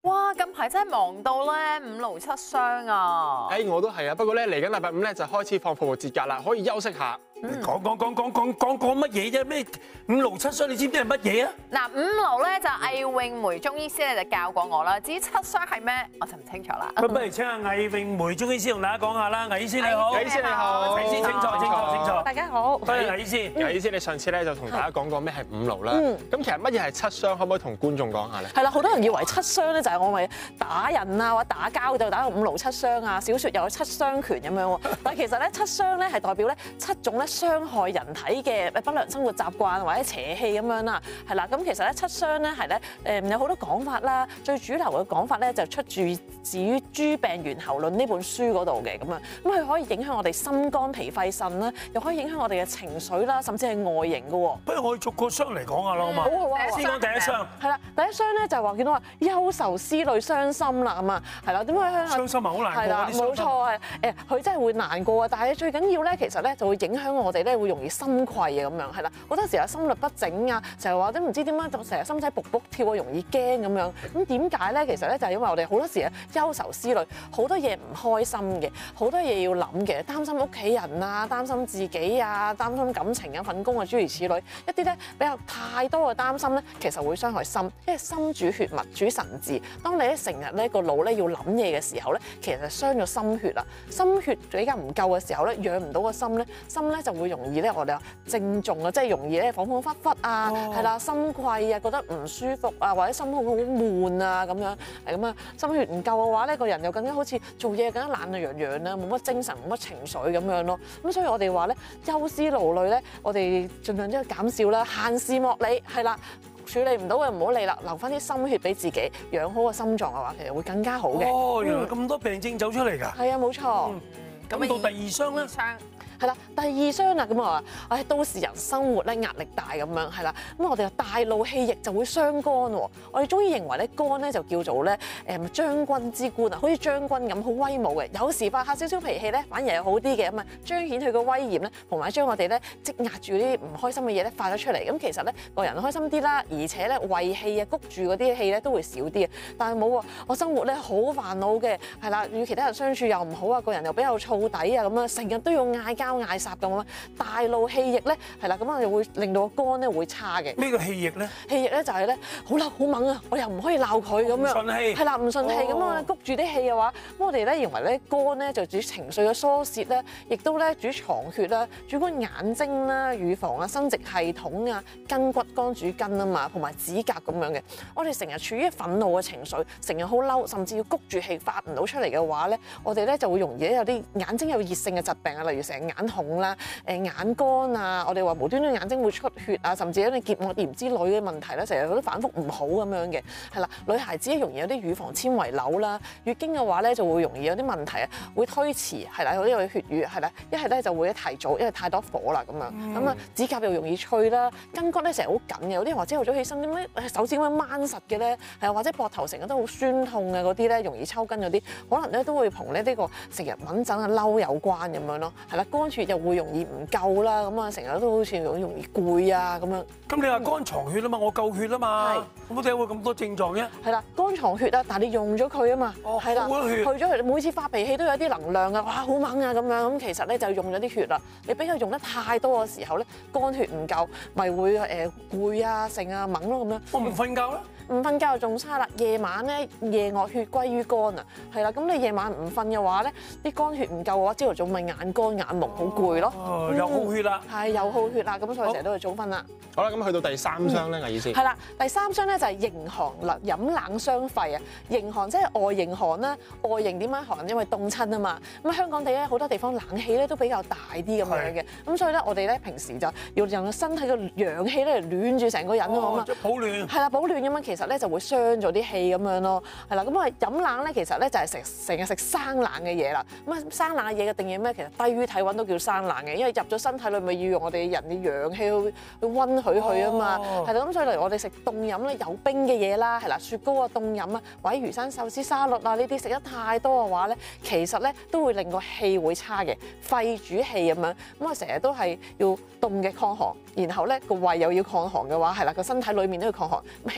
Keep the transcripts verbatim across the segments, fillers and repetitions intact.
哇！近排真係忙到咧五勞七傷啊！ 誒，我都係啊，不過咧嚟緊禮拜五咧就開始放復活節假啦，可以休息下。 講講講講講講講乜嘢啫？咩五勞七傷？你知唔知係乜嘢啊？ 嗱，五勞咧就魏詠梅中醫師咧就教過我啦，至於七傷係咩，我就唔清楚啦。 咁不如請阿魏詠梅中醫師同大家講下啦。魏醫師你好， 魏醫師你好， 魏醫師請坐，請坐，請坐。 大家好， 多謝魏醫師。 魏醫師，你上次咧就同大家講過咩係五勞啦。咁其實乜嘢係七傷？可唔可以同觀眾講下咧？ 係啦，好多人以為七傷咧就係我咪打人啊或者打交就打到五勞七傷啊，小説又有七傷拳咁樣喎。但係其實咧七傷咧係代表咧七種咧傷害人體嘅不良生活習慣或者邪氣咁樣啦，係啦。咁其實咧七傷咧係咧誒有好多講法啦，最主流嘅講法咧就出自自於《諸病源候論》呢本書嗰度嘅咁樣。咁佢可以影響我哋心肝脾肺腎啦，又可以影響我哋嘅情緒啦，甚至係外形嘅喎。 不如我哋逐個傷嚟講下啦，好嘛？ 好好啊， 先講第一傷。 係啦，第一傷咧就係話見到話憂愁思慮傷心啦咁啊，係啦，點解咧？ 傷心啊，好難過係啦，冇錯係誒，佢真係會難過啊！但係最緊要咧，其實咧就會影響我哋咧，會容易心悸啊咁樣，係啦。好多時候心律不整啊，成日話都唔知點解就成日心仔卜卜跳啊，容易驚咁樣。咁點解咧？其實咧就係因為我哋好多時啊憂愁思慮，好多嘢唔開心嘅，好多嘢要諗嘅，擔心屋企人啊，擔心自己啊，擔心感情啊、份工啊，諸如此類。一啲咧比較太多嘅擔心咧，其實會傷害心，因為心主血脈，主神志。當你咧成日咧個腦咧要諗嘢嘅時候咧，其實係傷咗心血啦。心血比較唔夠嘅時候咧，養唔到個心咧，心咧就會容易咧我哋話症重啊，即係容易咧恍恍惚惚啊，係啦，心悸啊，覺得唔舒服啊，或者心好好悶啊咁樣，係咁啊，心血唔夠嘅話咧，個人又更加好似做嘢更加懶洋洋啊，冇乜精神，冇乜情緒咁樣咯。咁所以我哋話咧，憂思勞慮咧，我哋盡量都要減少啦，閒事莫理，係啦。處理唔到嘅唔好理啦，留翻啲心血俾自己，養好個心臟嘅話，其實會更加好嘅。 哦，原來咁多病症走出嚟㗎。 係啊，冇錯。 咁到第二傷咧？ 係啦，第二傷啦，咁我話，唉，都市人生活咧壓力大咁樣，係啦，咁我哋大怒氣逆就會傷肝喎。我哋中醫認為咧，肝咧就叫做咧誒將軍之官啊，好似將軍咁好威武嘅。有時發下少少脾氣咧，反而係好啲嘅，咁啊彰顯佢個威嚴咧，同埋將我哋咧積壓住啲唔開心嘅嘢咧發咗出嚟。咁其實咧個人開心啲啦，而且咧胃氣啊谷住嗰啲氣咧都會少啲啊。但係冇喎，我生活咧好煩惱嘅，係啦，與其他人相處又唔好啊，個人又比較燥底啊，咁啊成日都要嗌交。嗌霎咁啊，大怒氣逆咧，係啦，咁啊就會令到個肝咧會差嘅。 咩叫氣逆咧？ 氣逆咧就係咧好嬲好猛啊，我又唔可以鬧佢咁樣。唔順氣。 係啦，唔順氣咁啊，谷住啲氣嘅話，咁我哋咧認為咧肝咧就主情緒嘅疏泄咧，亦都咧主藏血啦，主管眼睛啦、預防啊、生殖系統啊、筋骨肝主筋啊嘛，同埋指甲咁樣嘅。我哋成日處於憤怒嘅情緒，成日好嬲，甚至要谷住氣發唔到出嚟嘅話咧，我哋咧就會容易有啲眼睛有熱性嘅疾病啊，例如成日眼紅啦、誒眼乾啊，我哋話無端端眼睛會出血啊，甚至有啲結膜炎之類嘅問題咧，成日都反覆唔好咁樣嘅，係啦。女孩子容易有啲乳房纖維瘤啦，月經嘅話咧就會容易有啲問題啊，會推遲，係啦，有啲有血瘀，係啦，一係咧就會提早，因為太多火啦咁樣，咁啊、嗯、指甲又容易脆啦，筋骨咧成日好緊嘅，有啲人話朝頭早起身點解手指咁樣掹實嘅咧，係或者膊頭成日都好酸痛啊嗰啲咧，容易抽筋嗰啲，可能咧都會同咧呢個成日穩陣啊嬲有關咁樣咯，係啦，肝血又會容易唔夠啦，咁啊成日都好似好容易攰啊咁樣。 咁你話肝藏血啊嘛，我夠血啊嘛，咁點解會咁多症狀嘅？ 係啦，肝藏血啊，但係你用咗佢啊嘛，係啦， 去咗佢，每次發脾氣都有啲能量啊，哇好猛啊咁樣，咁其實咧就用咗啲血啦。你俾佢用得太多嘅時候咧，肝血唔夠，咪會誒攰啊、剩啊、猛咯咁樣。 我唔瞓覺啦。 唔瞓覺就仲差啦，夜晚咧夜惡血歸於肝啊，係啦，咁你夜晚唔瞓嘅話咧，啲肝血唔夠嘅話，朝頭早咪眼乾眼矇好攰咯， 哦，又耗血啦， 係又耗血啦，咁所以成日都要早瞓啦。 好啦，咁去到第三傷咧，魏醫師。係啦，第三傷咧就係迎寒啦，飲冷傷肺啊。迎寒即係外迎寒啦，外迎點解寒？因為凍親啊嘛。咁香港地咧好多地方冷氣咧都比較大啲咁樣嘅，咁所以咧我哋咧平時就要讓個身體嘅陽氣咧暖住成個人啊嘛。 即係保暖。 係啦，保暖咁樣其實咧就會傷咗啲氣咁樣咯。係啦，咁啊飲冷咧其實咧就係食成日食生冷嘅嘢啦。咁啊生冷嘅嘢嘅定義咩？其實低於體溫都叫生冷嘅，因為入咗身體裏咪要用我哋人嘅陽氣去去溫佢去啊嘛。係啦，咁所以例如我哋食凍飲咧有冰嘅嘢啦，係啦，雪糕啊凍飲啊，或者魚生壽司沙律啊呢啲食得太多嘅話咧，其實咧都會令個氣會差嘅，肺主氣咁樣。咁啊成日都係要凍嘅抗寒，然後咧個胃又要抗寒嘅話，係啦個身體裏面都要抗寒，咁氣就會越嚟越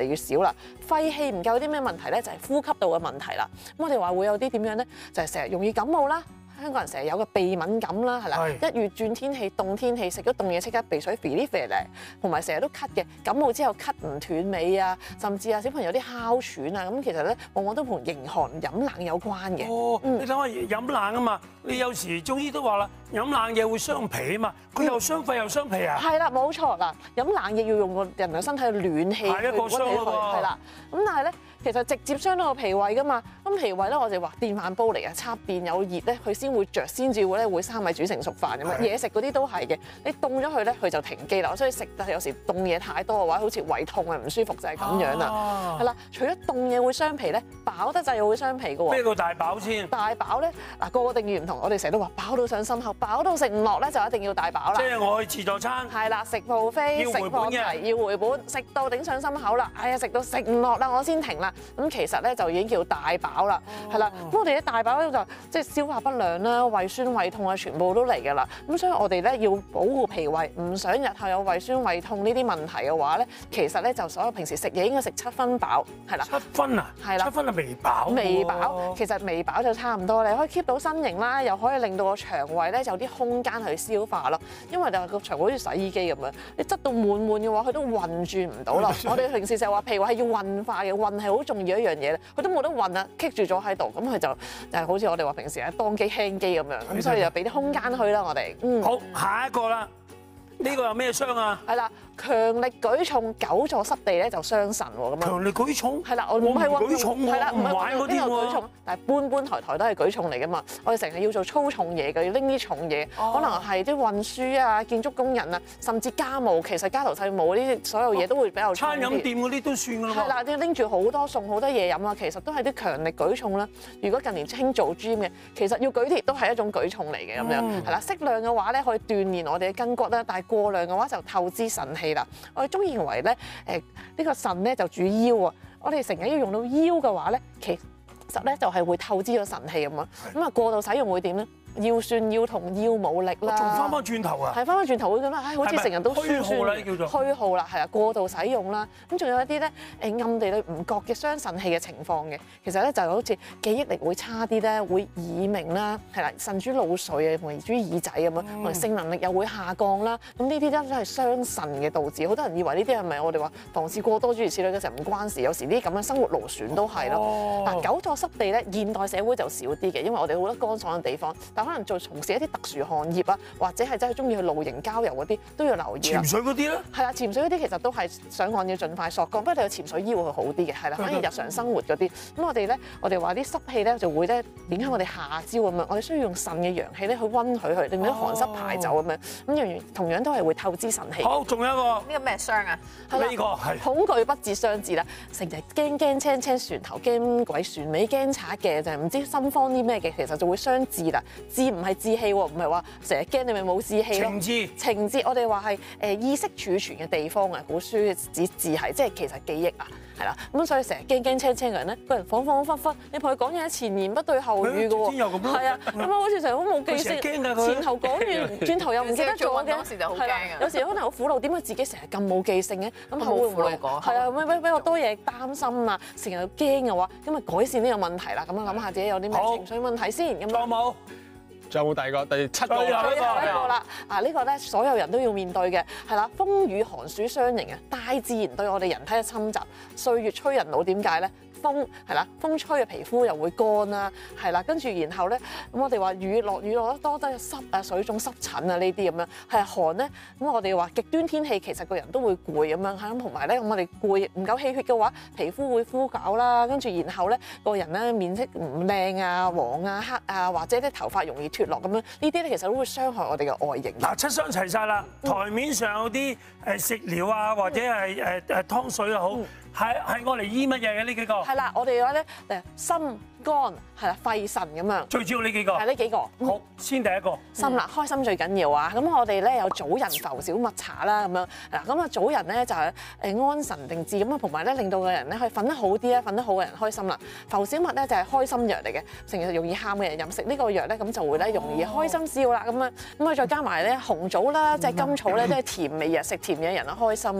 越少啦。肺氣唔夠啲咩問題咧？就係呼吸道嘅問題啦。咁我哋話會有啲點樣咧？就係成日容易感冒啦。香港人成日有個鼻敏感啦，係啦，一遇轉天氣、凍天氣，食咗凍嘢即刻鼻水肥哩肥嚟，同埋成日都咳嘅，感冒之後咳唔斷尾啊，甚至啊小朋友有啲哮喘啊，咁其實咧往往都同營寒飲冷有關嘅。 哦，你睇下飲冷啊嘛，你有時中醫都話啦，飲冷嘢會傷脾啊嘛，佢又傷肺又傷脾啊。 係啦，冇錯啦，飲冷嘢要用個人嘅身體嘅暖氣去係一個傷佢，係啦。咁但係咧，其實直接傷到個脾胃噶嘛。咁脾胃咧，我哋話電飯煲嚟嘅，插電有熱咧，佢先會着，先至會咧會生米煮成熟飯咁樣。嘢食嗰啲都係嘅，你凍咗佢咧，佢就停機啦。所以食得有時凍嘢太多嘅話，好似胃痛啊唔舒服就係咁樣啦。係啦，除咗凍嘢會傷脾咧，飽得滯又會傷脾嘅喎。 咩叫大飽先？ 大飽咧，嗱個個定義唔同，我哋成日都話飽到上心口，飽到食唔落咧就一定要大飽啦。 即係我去自助餐。 係啦，食 buffet，食放題要回本，食到頂上心口啦，哎呀食到食唔落啦，我先停啦。咁其實咧就已經叫大飽啦，係啦。咁我哋啲大飽咧就即係消化不良啦、胃酸胃痛啊，全部都嚟㗎啦。咁所以我哋咧要保護脾胃，唔想日後有胃酸胃痛呢啲問題嘅話咧，其實咧就所有平時食嘢應該食七分飽，係啦。 七分啊？ 係啦， 七分係微飽。 微飽其實微飽就差唔多，你可以 keep 到身形啦，又可以令到個腸胃咧有啲空間去消化咯。因為就個腸胃好似洗衣機咁樣，你擠到滿滿嘅話，佢都運轉唔到啦。我哋平時成日話脾胃係要運化嘅，運係好重要一樣嘢咧，佢都冇得運啊，棘住咗喺度，咁佢就就好似我哋話平時係當機輕機咁樣，咁所以就俾啲空間去啦，我哋。嗯。 好，下一個啦，呢個有咩傷啊？ 係啦。強力舉重久坐濕地咧就傷腎喎，咁樣。 強力舉重？ 係啦，我唔係話舉重喎， 係啦，唔係玩嗰啲喎。 但係搬搬抬抬都係舉重嚟㗎嘛。我哋成日要做粗重嘢嘅，要拎啲重嘢，可能係啲運輸啊、建築工人啊，甚至家務。其實家頭細務呢啲所有嘢都會比較重啲。 餐飲店嗰啲都算㗎啦。 係啦，要拎住好多餸、好多嘢飲啊，其實都係啲強力舉重啦。如果近年興做 gym 嘅，其實要舉鐵都係一種舉重嚟嘅咁樣。係啦，適量嘅話咧可以鍛鍊我哋嘅筋骨啦，但係過量嘅話就透支腎氣啦。我哋中意認為咧，誒呢個腎咧就主腰啊，我哋成日要用到腰嘅話咧，其實咧就係會透支咗腎氣咁啊，咁啊過度使用會點咧？腰酸腰痛腰冇力啦， 仲翻返轉頭啊！ 係翻返轉頭會覺得，唉，好似成日都酸酸虛耗啦，叫做虛耗啦，係啊，過度使用啦。咁仲有一啲咧誒暗地裏唔覺嘅傷腎氣嘅情況嘅，其實咧就好似記憶力會差啲咧，會耳鳴啦，係啦，腎主腦髓啊，同埋主耳仔咁樣，同埋性能力又會下降啦。咁呢啲都係傷腎嘅導致。好多人以為呢啲係咪我哋話房事過多諸如此類嘅時候唔關事，有時呢啲咁嘅生活勞損都係咯。嗱，久坐濕地咧，現代社會就少啲嘅，因為我哋好多乾爽嘅地方。但可能做從事一啲特殊行業啊，或者係真係中意去露營郊遊嗰啲，都要留意啦。 潛水嗰啲咧？係啦，潛水嗰啲其實都係上岸要盡快索降，不過你有潛水衣會好啲嘅，係啦。反而日常生活嗰啲，咁我哋咧，我哋話啲濕氣咧就會咧影響我哋下焦咁樣，我哋需要用腎嘅陽氣咧去溫佢去，令到啲寒濕排走咁樣。咁樣樣同樣都係會透支腎氣。 好，仲有一個呢個咩傷啊？ 呢個係恐懼不至傷至啦，成日驚驚青青船頭驚鬼船尾驚賊嘅，就係唔知心慌啲咩嘅，其實就會傷志啦。志唔係志氣喎，唔係話成日驚你咪冇志氣咯。情志，情志，我哋話係誒意識儲存嘅地方啊，古書指志係即係其實記憶啊，係啦。咁所以成日驚驚青青嘅人咧，個人恍恍惚惚，你同佢講嘢前言不對後語嘅喎。係啊，咁啊好似成日好冇記性，前頭講完，轉頭又唔記得咗嘅。 時就好驚啊！ 有時可能好苦惱，點解自己成日咁冇記性嘅？咁後會唔會係啊？會唔會比較多嘢擔心啊？成日驚嘅話，咁咪改善呢個問題啦。咁啊諗下自己有啲咩情緒問題先。咁有冇？ 仲有冇第二個？第七個。 最後一個啦。啊，呢個咧所有人都要面對嘅係啦，風雨寒暑相迎啊！大自然對我哋人體嘅侵襲，歲月催人老，點解咧？風係啦，風吹嘅皮膚又會乾啦，係啦，跟住然後咧，咁我哋話雨落雨落得多都係濕啊、水腫濕疹啊呢啲咁樣，係寒咧，咁我哋話極端天氣其實個人都會攰咁樣，係咁同埋咧，咁我哋攰唔夠氣血嘅話，皮膚會枯槁啦，跟住然後咧個人咧面色唔靚啊、黃啊、黑啊，或者啲頭髮容易脫落咁樣，呢啲咧其實都會傷害我哋嘅外形。 嗱，七傷齊晒啦，台面上有啲誒食療啊，或者係誒誒湯水又好。係係我嚟醫乜嘢嘅呢幾個？ 係啦，我哋嘅話咧誒心肝係啦肺腎咁樣。最主要呢幾個。 係呢幾個。 好，先第一個。 心啦，開心最緊要啊！咁我哋咧有棗仁浮小麥茶啦，咁樣嗱，咁啊棗仁咧就係誒安神定志咁啊，同埋咧令到個人咧可以瞓得好啲咧，瞓得好嘅人開心啦。浮小麥咧就係開心藥嚟嘅，成日容易喊嘅人飲食呢個藥咧，咁就會咧容易開心笑啦咁樣。咁啊再加埋咧紅棗啦，即係甘草咧，即係甜味啊，食甜嘢人啊開心啊。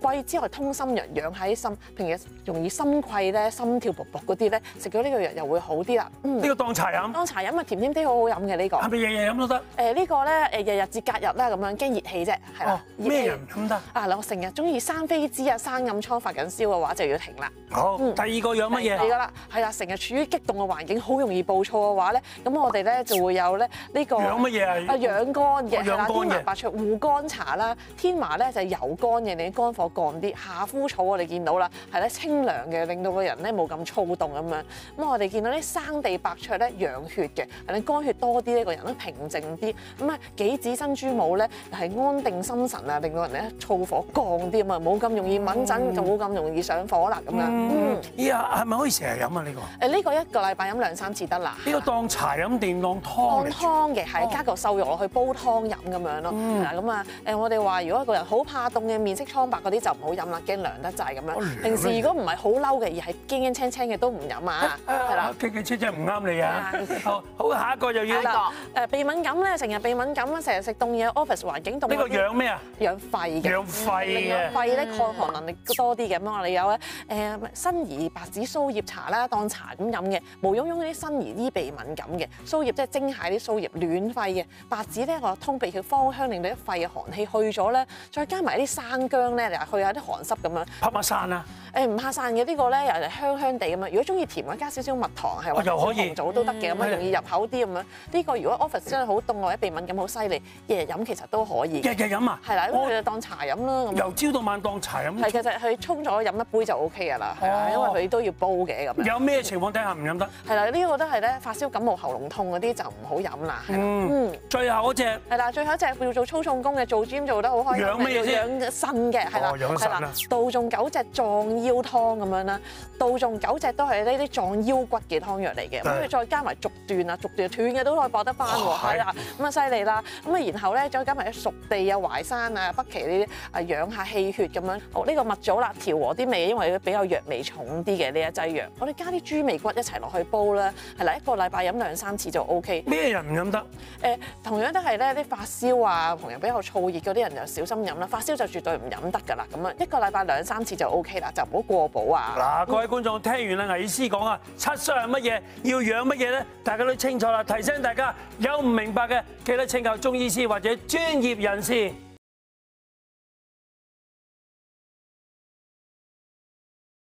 貴之外，通心藥養下啲心，平日容易心悸咧、心跳卜卜嗰啲咧，食咗呢個藥又會好啲啦。嗯， 呢個當茶飲， 當茶飲啊，甜甜啲好好飲嘅呢個。 係咪日日飲都得？ 誒呢個咧誒日日至隔日啦咁樣，驚熱氣啫，係啦。 咩人唔得？ 啊嗱，我成日中意生痱滋啊、生暗瘡、發緊燒嘅話就要停啦。 好，第二個養乜嘢？ 係㗎啦，係啦，成日處於激動嘅環境，好容易暴躁嘅話咧，咁我哋咧就會有咧呢個養乜嘢啊？ 啊養肝嘅，係啦， 天麻白芍護肝茶啦，天麻咧就係柔肝嘅，你肝火降啲。夏枯草我哋見到啦，係咧清涼嘅，令到個人咧冇咁躁動咁樣。咁我哋見到啲生地白芍咧養血嘅，係你肝血多啲咧，個人都平靜啲。咁啊杞子珍珠母咧係安定心神啊，令到人咧燥火降啲啊嘛，冇咁容易敏陣，就冇咁容易上火啦咁樣。嗯， 依家係咪可以成日飲啊？呢個？ 誒呢個一個禮拜飲兩三次得啦。 呢個當茶飲定當湯當嚟？ 湯嘅係加嚿瘦肉落去煲湯飲咁樣咯。係啦，咁啊誒我哋話如果一個人好怕凍嘅面色蒼白嗰啲就唔好飲啦，驚涼得滯咁樣。平時如果唔係好嬲嘅，而係驚驚青青嘅都唔飲啊。係啦， 驚驚青青唔啱你啊！好，好下一個就要啦。誒鼻敏感咧，成日鼻敏感啊，成日食凍嘢 ，office 環境凍。 呢個養咩啊？ 養肺嘅。 養肺嘅。 肺咧抗寒能力多啲嘅，咁我哋有咧誒辛夷白子蘇葉茶啦，當茶咁飲嘅。毛茸茸嗰啲辛夷醫鼻敏感嘅，蘇葉即係蒸蟹啲蘇葉暖肺嘅。白子咧我通鼻血芳香，令到啲肺嘅寒氣去咗咧，再加埋啲生薑咧，嚟去下啲寒濕咁樣。 怕唔怕散啊？ 誒唔怕散嘅呢個咧，又係香香地咁樣。如果中意甜嘅，加少少蜜糖係或者紅棗都得嘅，咁樣容易入口啲咁樣。呢個如果 office 真係好凍或者鼻敏感好犀利，日日飲其實都可以。 日日飲啊？ 係啦，咁佢就當茶飲啦。 由朝到晚當茶飲。 係，其實佢沖咗飲一杯就 O K 㗎啦，係啊，因為佢都要煲嘅咁樣。 有咩情況底下唔飲得？ 係啦，呢個都係咧，發燒、感冒、喉嚨痛嗰啲就唔好飲啦。嗯， 最後嗰隻係啦，最後一隻要做操重功嘅，做 gym 做得好開心。 養咩先？ 養腎嘅，係啦， 係啦， 杜仲九隻壯腰湯咁樣啦，杜仲九隻都係呢啲壯腰骨嘅湯藥嚟嘅，咁佢再加埋竹斷啊，竹斷斷嘅都可以駁得翻喎，係啦，咁啊犀利啦，咁啊然後咧再加埋啲熟地啊、淮山啊、北芪呢啲啊養下氣血咁樣。好，呢個蜜棗啦，調和啲味，因為佢比較藥味重啲嘅呢一劑藥，我哋加啲豬尾骨一齊落去煲啦，係啦，一個禮拜飲兩三次就 O K。 咩人唔飲得？ 誒，同樣都係咧啲發燒啊，同人比較燥熱嗰啲人就小心飲啦，發燒就絕對唔飲得㗎啦，咁啊一個禮拜兩三次就 O K 啦，就唔好過補啊。 嗱，各位觀眾聽完啦，魏醫師講啊，七傷係乜嘢，要養乜嘢咧，大家都清楚啦。提醒大家有唔明白嘅，記得請教中醫師或者專業人士。